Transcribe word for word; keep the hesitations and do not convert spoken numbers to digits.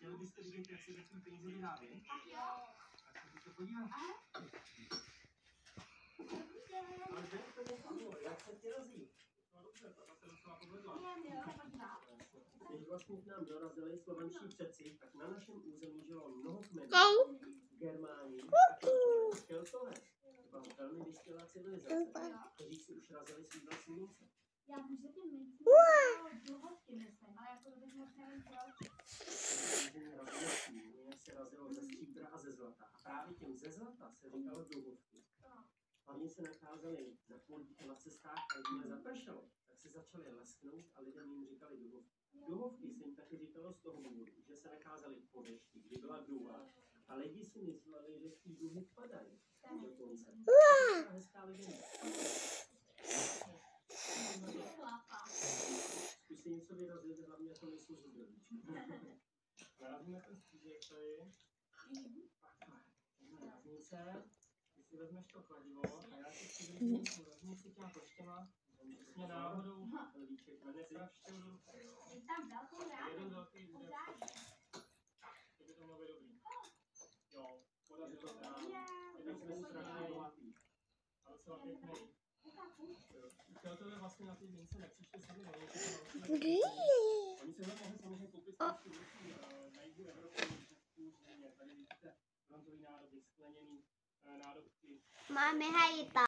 Chtěli byste vidět, jak se začnou peníze vyrábět? Tak se to podívat. Ale kde to je? Jak se ti rozjí? No dobře, ta se docela povedla. Když vlastně k nám dorazili slovanští předci, tak na našem území žilo mnoho kmenů. Germáni a Keltové. To byla velmi vyspělá civilizace, kteří si už razili svý vlastní mince. Já můžete mít dlouhodky myslím, ale jako to bych moc nevím proč. Jinak se razilo ze stříbra a ze zlata. A právě těm ze zlata se říkalo dlouhodky. Hlavně se nacházeli na polích, na cestách a jakmile zapršelo, tak se začaly lesknout a lidem jim říkali duhovky. Duhovky se jim taky říkalo z toho důvodu, že se nacházely po dešti, kdy byla duha a lidi si mysleli, že z té duhy padají do konce. To je hezká legenda. Zkus si něco vyrazit, hlavně to nejsou zubrovičky. Narazíme ten střížek tady. Takhle. Jdeme na znice. Ty si vezmeš to kladivo a já si přivezmu tu veznici těma koštěma. Přesně náhodou lvíček. Nestrašte ho do ruky. Jeden velký bude. To by to mělo být dobrý. Jo, podařilo se nám. Jednak jsme strašně bohatý. A docela pěkný. Chtěl to vlastně na ty mince nepřišli sami na Oni se ho mohli samozřejmě koupit spoustu věcí na jihu Evropy, v Římě. Tady vidíte bronzový nádobí, skleněný nádobky. Máme hajita.